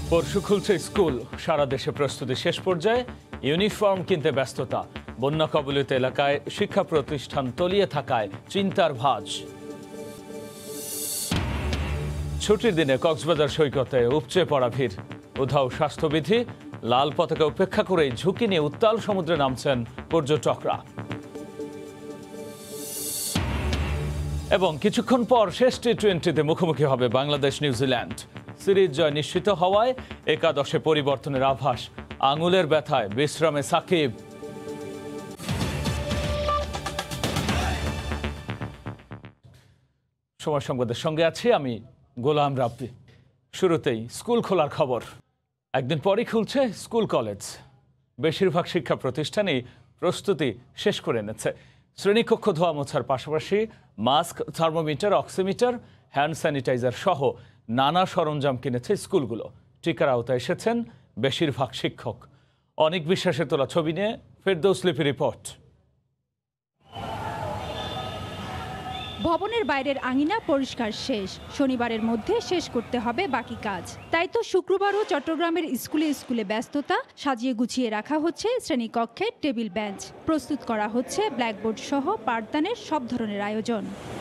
পরশু খুলছে স্কুল, সারা দেশে প্রস্তুতি শেষ পর্যায়ে। ইউনিফর্ম কিনতে ব্যস্ততা, বন্যা কবলিত এলাকায় শিক্ষা প্রতিষ্ঠান তলিয়ে থাকায় চিন্তার ভাঁজ। ছুটির দিনে কক্সবাজার সৈকতে উপচে পড়া ভিড়, উধাও স্বাস্থ্যবিধি, লাল পতাকা উপেক্ষা করেই ঝুঁকি নিয়ে উত্তাল সমুদ্রে নামছেন পর্যটকরা। এবং কিছুক্ষণ পর শেষ টি-20তে মুখোমুখি হবে বাংলাদেশ নিউজিল্যান্ড। সিরিজ জয় নিশ্চিত হওয়ায় একাদশে পরিবর্তনের আভাস, আঙুলের ব্যথায় বিশ্রামে সাকিব। সময় সংবাদের সঙ্গে আছি আমি গোলাম রাব্বি। শুরুতেই স্কুল খোলার খবর। একদিন পরই খুলছে স্কুল কলেজ। বেশিরভাগ শিক্ষা প্রতিষ্ঠানেই প্রস্তুতি শেষ করে এনেছে। শ্রেণীকক্ষ ধোয়া মোছার পাশাপাশি mask, thermometer, oximeter, hand sanitizer সহ নানা সরঞ্জাম কিনেছে স্কুলগুলো। টিকার আওতায় এসেছেন বেশিরভাগ শিক্ষক। অনেক বিশ্বাসের তোলা ছবি নিয়ে ফেরদৌস লিপি রিপোর্ট। ভবনের বাইরের আঙিনা পরিষ্কার শেষ, শনিবারের মধ্যে শেষ করতে হবে বাকি কাজ। তাই তো শুক্রবারও চট্টগ্রামের স্কুলে স্কুলে ব্যস্ততা, সাজিয়ে গুছিয়ে রাখা হচ্ছে শ্রেণীকক্ষে টেবিল বেঞ্চ, প্রস্তুত করা হচ্ছে ব্ল্যাকবোর্ড সহ পাঠদানের সব ধরনের আয়োজন।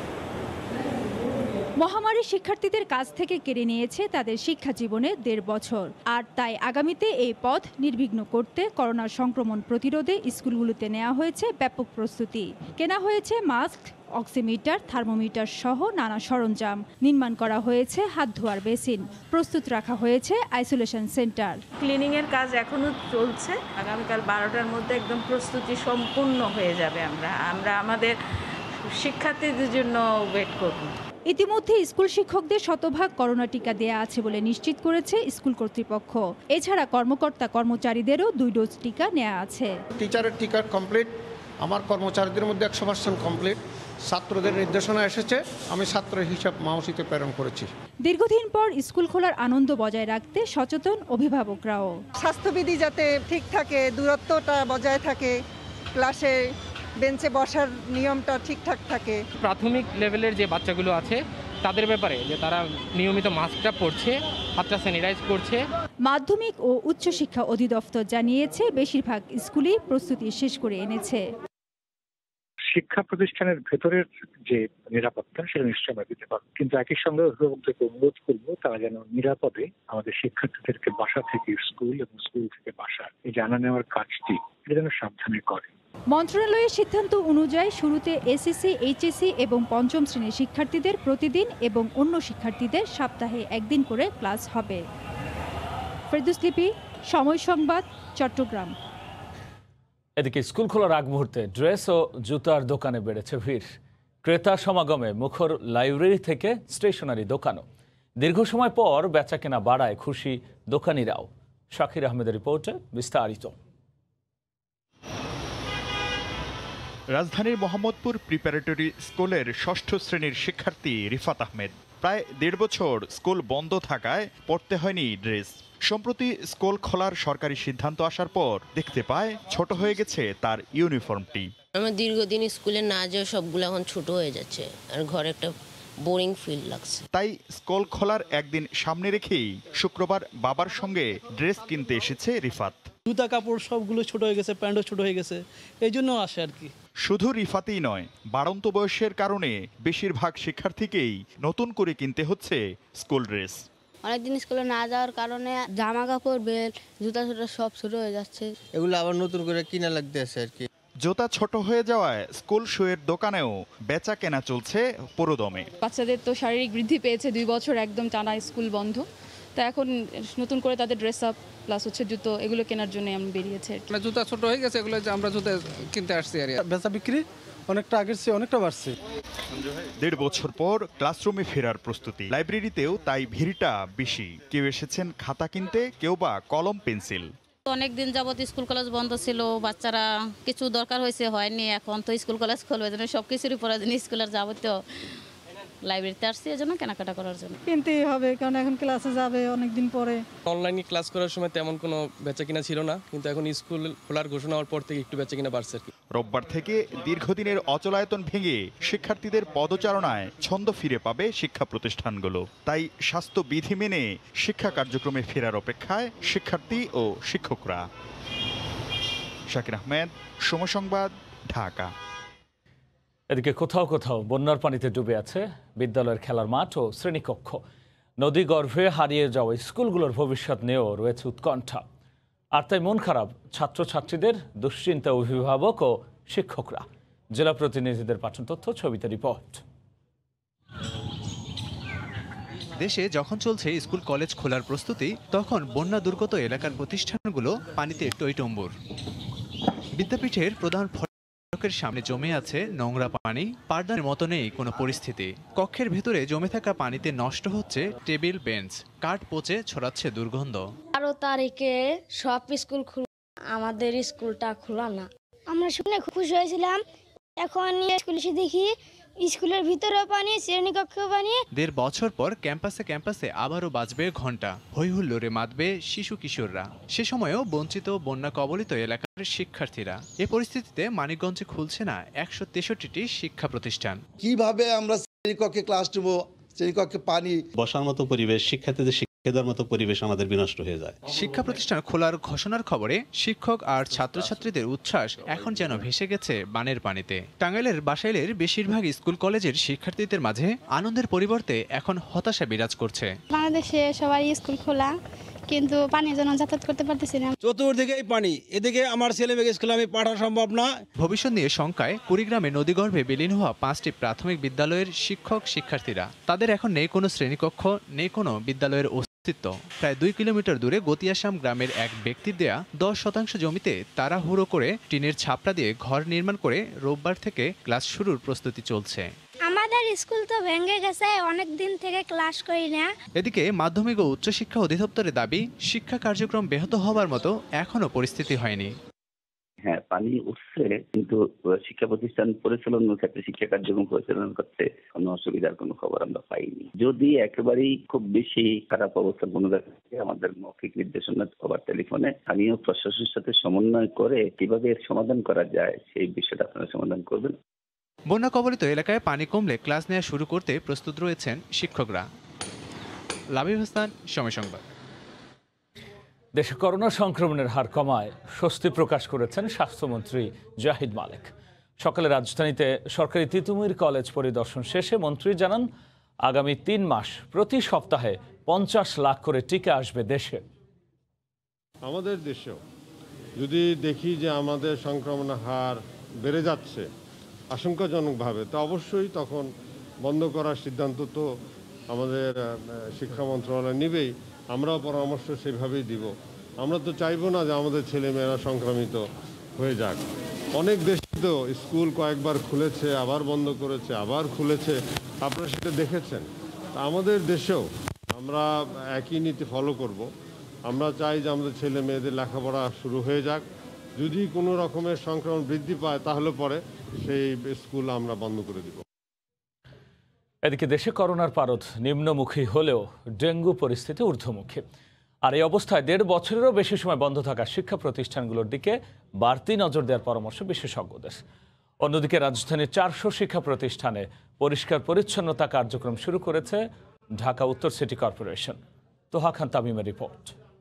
মহামারী শিক্ষার্থীদের কাছ থেকে কেড়ে নিয়েছে তাদের শিক্ষা জীবনে 1.5 বছর, আর তাই আগামীতে এই পথ নির্বিঘ্ন করতে করোনা সংক্রমণ প্রতিরোধে স্কুলগুলোতে নেওয়া হয়েছে ব্যাপক প্রস্তুতি। কেনা হয়েছে মাস্ক, অক্সিমিটার, থার্মোমিটার সহ নানা সরঞ্জাম, নির্মাণ করা হয়েছে হাত ধোয়ার বেসিন, প্রস্তুত রাখা হয়েছে আইসোলেশন সেন্টার। ক্লিনিং এর কাজ এখনো চলছে। আগামীকাল 12টার মধ্যে একদম প্রস্তুতি সম্পূর্ণ হয়ে যাবে। আমরা আমাদের শিক্ষার্থীদের জন্য ওয়েট করব। ইতিমধ্যে স্কুল শিক্ষকদের শতভাগ করোনা টিকা দেয়া আছে বলে নিশ্চিত করেছে স্কুল কর্তৃপক্ষ। এছাড়া কর্মকর্তা কর্মচারীদেরও 2 ডোজ টিকা নেওয়া আছে। টিচারের টিকা কমপ্লিট, আমার কর্মচারীদের মধ্যে 100% কমপ্লিট। ছাত্রদের নির্দেশনা এসেছে, আমি ছাত্রের হিসাব মাউসিতে প্রেরণ করেছি। দীর্ঘদিন পর স্কুল খোলার আনন্দ বজায় রাখতে সচেতন অভিভাবকরাও। স্বাস্থ্যবিধি যাতে ঠিক থাকে, দূরত্বটা বজায় থাকে, ক্লাসে বেঞ্চে বসার নিয়মটা ঠিকঠাক থাকে। প্রাথমিক লেভেলের যে বাচ্চাগুলো আছে তাদের ব্যাপারে যে তারা নিয়মিত মাস্কটা পরছে, হাতটা স্যানিটাইজ করছে। মাধ্যমিক ও উচ্চশিক্ষা অধিদপ্তর জানিয়েছে বেশিরভাগ স্কুলই প্রস্তুতি শেষ করে এনেছে। শিক্ষা প্রতিষ্ঠানের ভেতরের যে নিরাপত্তা সেটা নিশ্চয় আমরা দিতে পারবো, কিন্তু একই সঙ্গে অভিভাবকদেরকে অনুরোধ করবো তারা যেন নিরাপদে আমাদের শিক্ষার্থীদেরকে বাসা থেকে স্কুল এবং স্কুল থেকে বাসা এই জানা নেওয়ার কাজটি এটা যেন সাবধানে করে। মন্ত্রণালয়ের সিদ্ধান্ত অনুযায়ী শুরুতে এসএসসি, এইচএসসি এবং 5ম শ্রেণীর শিক্ষার্থীদের প্রতিদিন এবং অন্য শিক্ষার্থীদের সপ্তাহে একদিন করে ক্লাস হবে। ফেরদৌস লিপি, সময় সংবাদ, চট্টগ্রাম। এদিকে স্কুল খোলার আগ মুহূর্তে ড্রেস ও জুতার দোকানে বেড়েছে ভিড়। ক্রেতা সমাগমে মুখর লাইব্রেরি থেকে স্টেশনারি দোকানও। দীর্ঘ সময় পর বেচাকেনা বাড়ায় খুশি দোকানিরাও। শাকির আহমেদের রিপোর্টে বিস্তারিত। রাজধানীর মোহাম্মদপুর প্রিপারেটরি স্কুলের 6ষ্ঠ শ্রেণীর শিক্ষার্থী রিফাত আহমেদ। প্রায় 1.5 বছর স্কুল বন্ধ থাকায় পড়তে হয়নি ড্রেস। সম্প্রতি স্কুল খোলার সরকারি সিদ্ধান্ত আসার পর দেখতে পায় ছোট হয়ে গেছে তার ইউনিফর্মটি। আমার দীর্ঘদিন স্কুলে না যেয়ে সবগুলো এখন ছোট হয়ে যাচ্ছে, আর ঘরে একটা বোরিং ফিল লাগছে। তাই স্কুল খোলার একদিন সামনে রেখেই শুক্রবার বাবার সঙ্গে ড্রেস কিনতে এসেছে রিফাত। জুতা কাপড় সবগুলো ছোট হয়ে গেছে, প্যান্টও ছোট হয়ে গেছে, এই জন্য আসে আর কি। শুধু রিফাতই নয়, বাড়ন্ত বয়সের কারণে বেশিরভাগ শিক্ষার্থীকেই নতুন করে কিনতে হচ্ছে স্কুল ড্রেস। অনেকদিন স্কুলে না যাওয়ার কারণে জামা কাপড়, বেল্ট, জুতা ছোটা সব ছোট হয়ে যাচ্ছে, এগুলো আবার নতুন করে কিনা লাগতেছে আর কি। জুতা ছোট হয়ে যাওয়ায় স্কুল শুয়ের দোকানেও বেচা কেনা চলছে পুরোদমে। বাচ্চাদের তো শারীরিক বৃদ্ধি পেয়েছে, 2 বছর একদম টানা স্কুল বন্ধ, তা এখন নতুন করে তাদের ড্রেস আপ প্লাস হচ্ছে জুতো এগুলো কেনার জন্য আমি বেরিয়েছে। জুতা ছোট হয়ে গেছে, এগুলো আমরা জুতা কিনতে আসছি আর বেচা বিক্রি অনেকটা আগের চেয়ে অনেকটা বাড়ছে। 1.5 বছর পর ক্লাসরুমে ফেরার প্রস্তুতি। লাইব্রেরিতেও তাই ভিড়টা বেশি। কেউ এসেছেন খাতা কিনতে, কেউ বা কলম পেন্সিল। অনেকদিন যাবত স্কুল কলেজ বন্ধ ছিল, বাচ্চারা কিছু দরকার হয়েছে হয়নি, এখন তো স্কুল কলেজ খুলবে, সবকিছুরই প্রয়োজন স্কুলের যাবতীয় লাইব্রেরিতে আসছি এজন্য কেনাকাটা করার জন্য। কিনতেই হবে, কারণ এখন ক্লাসে যাবে অনেকদিন পরে। অনলাইনে ক্লাস করার সময় তেমন কোনো বেচাকেনা ছিল না, কিন্তু এখন স্কুল খোলার ঘোষণা হওয়ার পর থেকে একটু বেচাকেনা বাড়ছে। রোববার থেকে দীর্ঘদিনের অচলায়তন ভেঙে শিক্ষার্থীদের পদচারণায় ছন্দ ফিরে পাবে শিক্ষা প্রতিষ্ঠানগুলো। তাই স্বাস্থ্যবিধি মেনে শিক্ষা কার্যক্রমে ফেরার অপেক্ষায় শিক্ষার্থী ও শিক্ষকরা। শাকির আহমেদ, সময় সংবাদ, ঢাকা। এদিকে কোথাও কোথাও বন্যার পানিতে ডুবে আছে বিদ্যালয়ের খেলার মাঠ ও শ্রেণীকক্ষ। নদী গর্ভে হারিয়ে যাওয়া স্কুলগুলোর ভবিষ্যৎ নিয়েও রয়েছে উৎকণ্ঠা। আর তাই মন খারাপ ছাত্রছাত্রীদের, দুশ্চিন্তা অভিভাবক ও শিক্ষকরা। জেলা প্রতিনিধিদের পাঠানো তথ্য, ছবিতে রিপোর্ট। দেশে যখন চলছে স্কুল কলেজ খোলার প্রস্তুতি, তখন বন্যা দুর্গত এলাকার প্রতিষ্ঠানগুলো পানিতে টইটম্বুর। বিদ্যাপীঠের প্রধান ফটকের সামনে জমে আছে নোংরা পানি, পারদার মতো নেই কোনো পরিস্থিতি। কক্ষের ভেতরে জমে থাকা পানিতে নষ্ট হচ্ছে টেবিল, বেঞ্চ, কাঠ পচে ছড়াচ্ছে দুর্গন্ধ। 12 তারিখে সব স্কুল খোলা, আমাদের স্কুলটা খোলা না। আমরা শুনে খুশি হয়েছিলাম, এখন স্কুলে এসে দেখি স্কুলের ভিতরে পানি, শ্রেণীকক্ষে পানি। 1.5 বছর পর ক্যাম্পাসে আবারও বাজবে ঘণ্টা, হই হুল্লোড়ে মাতবে শিশু কিশোররা। সে সময়েও বঞ্চিত বন্যা কবলিত এলাকার শিক্ষার্থীরা। এ পরিস্থিতিতে মানিকগঞ্জে খুলছে না 163টি শিক্ষা প্রতিষ্ঠান। কিভাবে আমরা শ্রেণীকক্ষে ক্লাস নেব, শ্রেণীকক্ষে পানি, বসার মতো পরিবেশ, শিক্ষার্থীদের শিক্ষার মতো পরিবেশ আমাদের বিনষ্ট হয়ে যায়। শিক্ষা প্রতিষ্ঠান খোলার ঘোষণার খবরে শিক্ষক আর ছাত্রছাত্রীদের উচ্ছ্বাস এখন যেন ভেসে গেছে বানের পানিতে। টাঙ্গাইলের বাসাইলের বেশিরভাগ স্কুল কলেজের শিক্ষার্থীদের মাঝে আনন্দের পরিবর্তে এখন হতাশা বিরাজ করছে। বাংলাদেশে সবাই স্কুল খোলা, কিন্তু পানির জন্য যাতায়াত করতে পারতেছি না। চতুর্দিকেই পানি, এদিকে আমার ছেলে মেয়েকে স্কুলে আমি পাঠানো সম্ভব না। ভবিষ্যৎ নিয়ে শঙ্কায় কুড়িগ্রামে নদীগর্ভে বিলীন হওয়া 5টি প্রাথমিক বিদ্যালয়ের শিক্ষক শিক্ষার্থীরা। তাদের এখন নেই কোনো শ্রেণীকক্ষ, নেই কোনো বিদ্যালয়ের অস্তিত্ব। প্রায় 2 কিলোমিটার দূরে গতিয়াসাম গ্রামের এক ব্যক্তির দেয়া 10% জমিতে তাড়াহুড়ো করে টিনের ছাপড়া দিয়ে ঘর নির্মাণ করে রোববার থেকে ক্লাস শুরুর প্রস্তুতি চলছে। আমাদের স্কুল তো ভেঙে গেছে, অনেক দিন থেকে ক্লাস করি না। এদিকে মাধ্যমিক ও উচ্চশিক্ষা অধিদপ্তরের দাবি, শিক্ষা কার্যক্রম ব্যাহত হওয়ার মতো এখনো পরিস্থিতি হয়নি। হ্যাঁ, পানি উঠছে, কিন্তু শিক্ষা প্রতিষ্ঠান পরিচালনার ক্ষেত্রে, শিক্ষা কার্যক্রম পরিচালনা করতে কোনো অসুবিধার কোনো খবর আমরা পাইনি। যদি একেবারেই খুব বেশি খারাপ অবস্থা কোনো জায়গায়, আমাদের মৌখিক নির্দেশনা আবার টেলিফোনে স্থানীয় প্রশাসনের সাথে সমন্বয় করে কিভাবে এর সমাধান করা যায় সেই বিষয়টা আপনারা সমাধান করবেন। বন্যা কবলিত এলাকায় পানি কমলে ক্লাস নেওয়া শুরু করতে প্রস্তুত রয়েছেন শিক্ষকরা। লাবিব হাসান, সময় সংবাদ। দেশে করোনা সংক্রমণের হার কমায় স্বস্তি প্রকাশ করেছেন স্বাস্থ্যমন্ত্রী জাহিদ মালেক। সকালে রাজধানীতে সরকারি তিতুমির কলেজ পরিদর্শন শেষে মন্ত্রী জানান, আগামী 3 মাস প্রতি সপ্তাহে 50 লাখ করে টিকা আসবে দেশে। আমাদের দেশেও যদি দেখি যে আমাদের সংক্রমণের হার বেড়ে যাচ্ছে আশঙ্কাজনকভাবে, তো অবশ্যই তখন বন্ধ করার সিদ্ধান্ত তো আমাদের শিক্ষা মন্ত্রণালয় নেবেই। আমরাও পরামর্শ সেভাবেই দিব। আমরা তো চাইবো না যে আমাদের ছেলেমেয়েরা সংক্রমিত হয়ে যাক। অনেক দেশে তো স্কুল কয়েকবার খুলেছে, আবার বন্ধ করেছে, আবার খুলেছে, আপনারা সেটা দেখেছেন। আমাদের দেশেও আমরা একই নীতি ফলো করব। আমরা চাই যে আমাদের ছেলে মেয়েদের লেখাপড়া শুরু হয়ে যাক। যদি কোনো রকমের সংক্রমণ বৃদ্ধি পায় তাহলে পরে সেই স্কুল আমরা বন্ধ করে দিব। এদিকে দেশে করোনার পারদ নিম্নমুখী হলেও ডেঙ্গু পরিস্থিতি ঊর্ধ্বমুখী। আর এই অবস্থায় 1.5 বছরেরও বেশি সময় বন্ধ থাকা শিক্ষা প্রতিষ্ঠানগুলোর দিকে বাড়তি নজর দেওয়ার পরামর্শ বিশেষজ্ঞদের। অন্যদিকে রাজধানীর 400 শিক্ষা প্রতিষ্ঠানে পরিষ্কার পরিচ্ছন্নতা কার্যক্রম শুরু করেছে ঢাকা উত্তর সিটি কর্পোরেশন। তোহা খান তামিমের রিপোর্ট।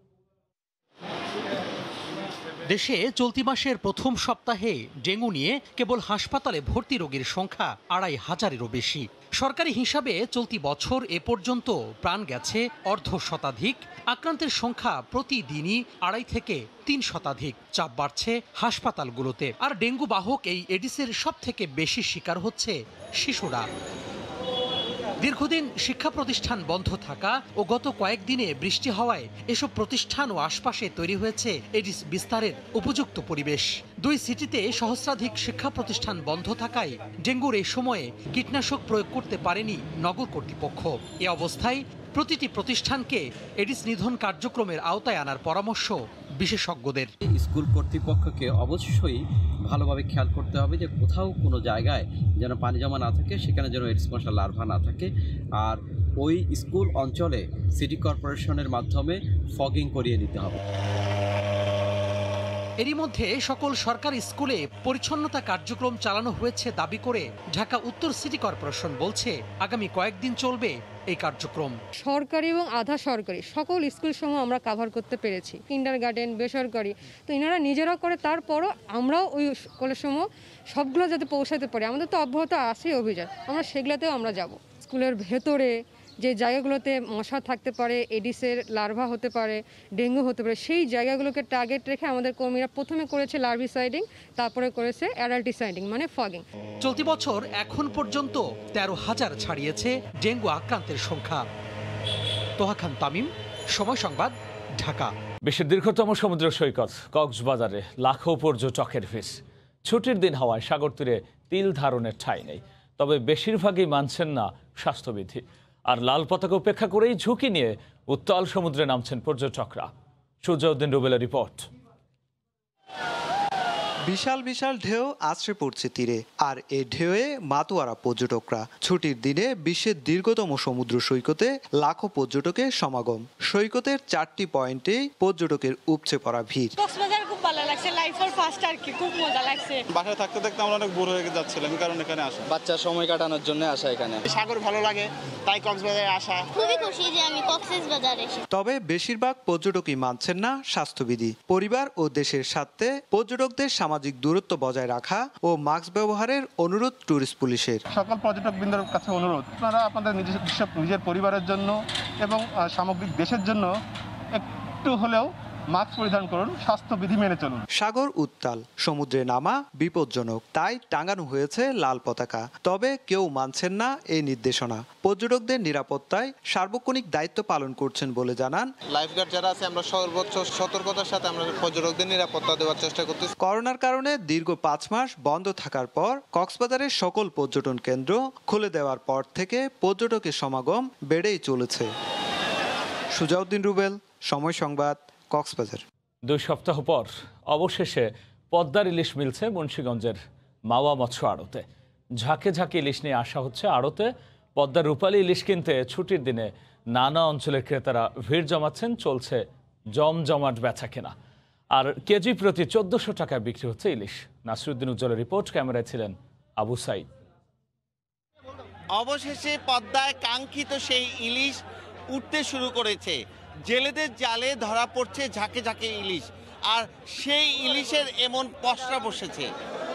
দেশে চলতি মাসের প্রথম সপ্তাহে ডেঙ্গু নিয়ে কেবল হাসপাতালে ভর্তি রোগীর সংখ্যা 2,500-এরও বেশি। সরকারি হিসাবে চলতি বছর এ পর্যন্ত প্রাণ গেছে 1/2 শতাধিক। আক্রান্তের সংখ্যা প্রতিদিনই 2.5 থেকে 3 শতাধিক। চাপ বাড়ছে হাসপাতালগুলোতে। আর ডেঙ্গু বাহক এই এডিসের সব থেকে বেশি শিকার হচ্ছে শিশুরা। দীর্ঘদিন শিক্ষা প্রতিষ্ঠান বন্ধ থাকা ও গত কয়েকদিনে বৃষ্টি হওয়ায় এসব প্রতিষ্ঠান ও আশপাশে তৈরি হয়েছে এডিস বিস্তারের উপযুক্ত পরিবেশ। 2 সিটিতে সহস্রাধিক শিক্ষা প্রতিষ্ঠান বন্ধ থাকায় ডেঙ্গুর এই সময়ে কীটনাশক প্রয়োগ করতে পারেনি নগর কর্তৃপক্ষ। এ অবস্থায় প্রতিটি প্রতিষ্ঠানকে এডিস নিধন কার্যক্রমের আওতায় আনার পরামর্শ বিশেষজ্ঞদের। স্কুল কর্তৃপক্ষকে অবশ্যই ভালোভাবে খেয়াল করতে হবে যে কোথাও কোনো জায়গায় যেন পানি জমা না থাকে, সেখানে যেন এডিস মশার লার্ভা না থাকে। আর ওই স্কুল অঞ্চলে সিটি কর্পোরেশনের মাধ্যমে ফগিং করিয়ে নিতে হবে। এরই মধ্যে সকল সরকারি স্কুলে পরিচ্ছন্নতা কার্যক্রম চালানো হয়েছে দাবি করে ঢাকা উত্তর সিটি কর্পোরেশন বলছে আগামী কয়েকদিন চলবে এই কার্যক্রম। সরকারি এবং আধা সরকারি সকল স্কুল সমূহ আমরা কভার করতে পেরেছি, কিন্ডারগার্টেন, বেসরকারি। তো এনারা নিজেরা করে, তারপরও আমরাও ওই কলেজ সমূহ সবগুলো যাতে পৌঁছাতে পারি। আমাদের তো অব্যাহত আছে অভিযান, আমরা সেগুলোতেও আমরা যাব। স্কুলের ভেতরে যে জায়গাগুলোতে মশা থাকতে পারে, এডিসের লার্ভা হতে পারে, ডেঙ্গু হতে পারে, সেই জায়গাগুলোকে টার্গেট রেখে আমাদের কর্মীরা প্রথমে করেছে লার্ভিসাইডিং, তারপরে করেছে অ্যাডাল্টিসাইডিং মানে ফগিং। চলতি বছর এখন পর্যন্ত 13,000 ছাড়িয়েছে ডেঙ্গু আক্রান্তের সংখ্যা। তোহা খান তামিম, সময় সংবাদ, ঢাকা। বিশ্বের দীর্ঘতম সমুদ্র সৈকত কক্সবাজারে লাখো পর্যটকের ভিড়। ছুটির দিন হওয়ায় সাগর তীরে তিল ধারণের ঠাঁই নেই, তবে বেশিরভাগই মানছেন না স্বাস্থ্যবিধি। আর লাল পতাকা উপেক্ষা করেই ঝুঁকি নিয়ে উত্তাল সমুদ্রে নামছেন পর্যটকরা। সুজাউদ্দিন রুবেলের রিপোর্ট। বিশাল বিশাল ঢেউ আছড়ে পড়ছে তীরে, আর এ ঢেউয়ে মাতোয়ারা পর্যটকরা। ছুটির দিনে বিশ্বের দীর্ঘতম সমুদ্র সৈকতে লাখো পর্যটকের সমাগম। সৈকতের 4টি পয়েন্টে পর্যটকের উপচে পড়া ভিড়। খুব ভালো লাগছে, লাইফ ফর ফার্স্ট আর কি, খুব মজা লাগছে। বাসায় থাকতে থাকতে আমরা অনেক বোর হয়ে যাচ্ছিলাম, কারণ এখানে আসা বাচ্চা সময় কাটানোর জন্য আসা। এখানে সাগর ভালো লাগে, তাই কক্সবাজারে আসা। খুবই খুশি যে আমি কক্সবাজারে এসেছি। তবে বেশিরভাগ পর্যটকই মানছেন না স্বাস্থ্যবিধি। পরিবার ও দেশের স্বার্থে পর্যটকদের সামাজিক দূরত্ব বজায় রাখা ও মাস্ক ব্যবহারের অনুরোধ ট্যুরিস্ট পুলিশের। সকল পর্যটকবৃন্দের কাছে অনুরোধ, আপনারা আপনাদের নিজের পরিবারের জন্য এবং সামগ্রিক দেশের জন্য একটু হলেও মাস্ক পরিধান করুন, স্বাস্থ্যবিধি মেনে চলুন। সাগর উত্তাল, সমুদ্রে নামা বিপজ্জনক, তাই টাঙানো হয়েছে লাল পতাকা। তবে কেউ মানছেন না এই নির্দেশনা। পর্যটকদের নিরাপত্তায় সার্বক্ষণিক দায়িত্ব পালন করছেন বলে জানান লাইফগার্ড যারা আছে। আমরা সর্বোচ্চ সতর্কতার সাথে আমরা পর্যটকদের নিরাপত্তা দেওয়ার চেষ্টা করতেছি। করোনার কারণে দীর্ঘ 5 মাস বন্ধ থাকার পর কক্সবাজারের সকল পর্যটন কেন্দ্র খুলে দেওয়ার পর থেকে পর্যটকের সমাগম বেড়েই চলেছে। সুজাউদ্দিন রুবেল, সময় সংবাদ, কক্সবাজার। 2 সপ্তাহ পর অবশেষে পদ্মার ইলিশ মিলছে মুন্সিগঞ্জের মাওয়া মৎস্য আড়তে। ঝাঁকে ঝাঁকে ইলিশ নিয়ে আসা হচ্ছে আড়তে। পদ্মার রূপালী ইলিশ কিনতে ছুটির দিনে নানা অঞ্চলের ক্রেতারা ভিড় জমাচ্ছেন। চলছে জমজমাট বেচা কেনা, আর কেজি প্রতি 1400 টাকায় বিক্রি হচ্ছে ইলিশ। নাসিরুদ্দিন উজ্জ্বলের রিপোর্ট, ক্যামেরায় ছিলেন আবু সাইদ। অবশেষে পদ্মায় কাঙ্ক্ষিত সেই ইলিশ উঠতে শুরু করেছে। জেলেদের জালে ধরা পড়ছে ঝাঁকে ঝাঁকে ইলিশ, আর সেই ইলিশের এমন পসরা বসেছে।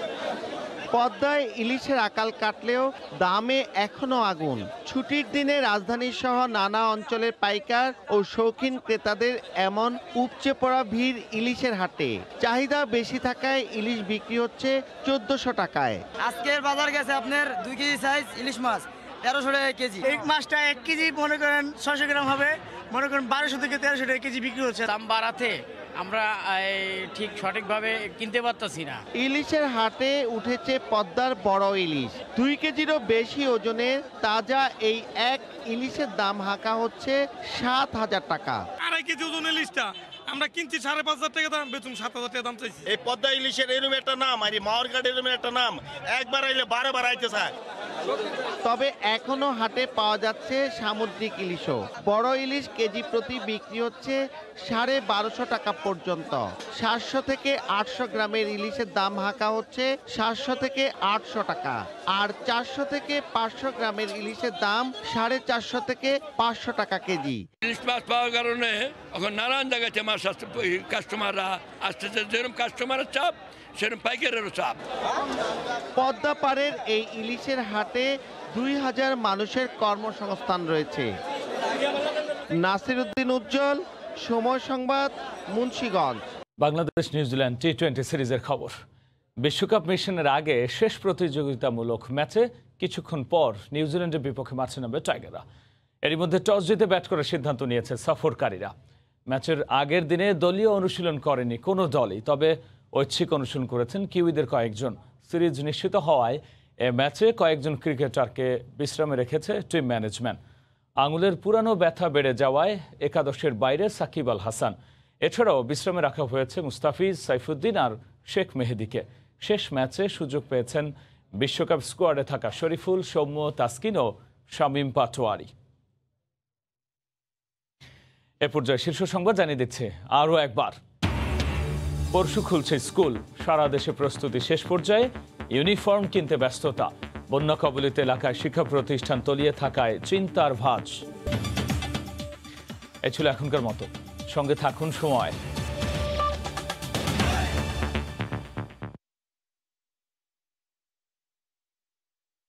পদ্মায় ইলিশের আকাল কাটলেও দামে এখনো আগুন। ছুটির দিনে রাজধানী সহ নানা অঞ্চলের পাইকার ও শৌখিন ক্রেতাদের এমন উপচে পড়া ভিড় ইলিশের হাটে। চাহিদা বেশি থাকায় ইলিশ বিক্রি হচ্ছে 1400 টাকায়। আজকের বাজার গেছে আপনার 2 কেজি সাইজ ইলিশ মাছ 1300 টাকা কেজি। এই মাছটা 1 কেজি মনে করেন 600 গ্রাম হবে, মনে করেন 1200 থেকে 1300 টাকা কেজি বিক্রি হচ্ছে। দাম বাড়াতে আমরা ঠিক সঠিকভাবে কিনতে পারতেছি না। ইলিশের হাটে উঠেছে পদ্মার বড় ইলিশ। 2 কেজিরও বেশি ওজনের তাজা এই এক ইলিশের দাম হাঁকা হচ্ছে 7000 টাকা। 2.5 কেজি ওজন ইলিশটা আমরা কিনছি 5500 টাকা দাম, বেচুন 7000 টাকা দাম চাইছি। এই পদ্মা ইলিশের এরকম একটা নাম, আর মাওয়ারঘাট এরকম একটা নাম, একবার আইলে 12 বার আইতে চায়। তবে এখনো হাটে পাওয়া যাচ্ছে সামুদ্রিক ইলিশও। বড় ইলিশ কেজি প্রতি বিক্রি হচ্ছে 1250 টাকা পর্যন্ত। 700 থেকে 800 গ্রামের ইলিশের দাম হাঁকা হচ্ছে 700 থেকে 800 টাকা, আর 400 থেকে 500 গ্রামের ইলিশের দাম 450 থেকে 500 টাকা কেজি। ইলিশ মাছ পাওয়ার কারণে এখন নানান জায়গাতে মাছ কাস্টমাররা আসতেছে, যেরকম কাস্টমারের চাপ সেরকম পাইকারেরও চাপ। পদ্মা পাড়ের এই ইলিশের হাটে 2000 মানুষের কর্মসংস্থান রয়েছে। নাসিরুদ্দিন উজ্জ্বল, সময় সংবাদ, মুন্সিগঞ্জ। বাংলাদেশ নিউজিল্যান্ড টি20 সিরিজের খবর। বিশ্বকাপ মিশনের আগে শেষ প্রতিযোগিতামূলক ম্যাচে কিছুক্ষণ পর নিউজিল্যান্ডের বিপক্ষে মাঠে নামবে টাইগাররা। এরই মধ্যে টস জিতে ব্যাট করার সিদ্ধান্ত নিয়েছে সফরকারীরা। ম্যাচের আগের দিনে দলীয় অনুশীলন করেনি কোনো দলই, তবে ঐচ্ছিক অনুশীলন করেছেন কিউইদের কয়েকজন। সিরিজ নিশ্চিত হওয়ায় এ ম্যাচে কয়েকজন ক্রিকেটারকে বিশ্রামে রেখেছে টিম ম্যানেজমেন্ট। আঙুলের পুরানো ব্যথা বেড়ে যাওয়ায় একাদশের বাইরে সাকিব আল হাসান। এছাড়াও বিশ্রামে রাখা হয়েছে মুস্তাফিজ, সাইফুদ্দিন আর শেখ মেহেদিকে। শেষ ম্যাচে সুযোগ পেয়েছেন বিশ্বকাপ স্কোয়াডে থাকা শরীফুল, সৌম্য, তাসকিন ও শামীম পাটোয়ারি। এ পর্যায়ে শীর্ষ সংবাদ জানিয়ে দিচ্ছে আরও একবার। পরশু খুলছে স্কুল, সারা দেশে প্রস্তুতি শেষ পর্যায়ে। ইউনিফর্ম কিনতে ব্যস্ততা, বন্যা কবলিত এলাকায় শিক্ষা প্রতিষ্ঠান তলিয়ে থাকায় চিন্তার ভাঁজ। এ ছিল এখনকার মতো, সঙ্গে থাকুন সময়।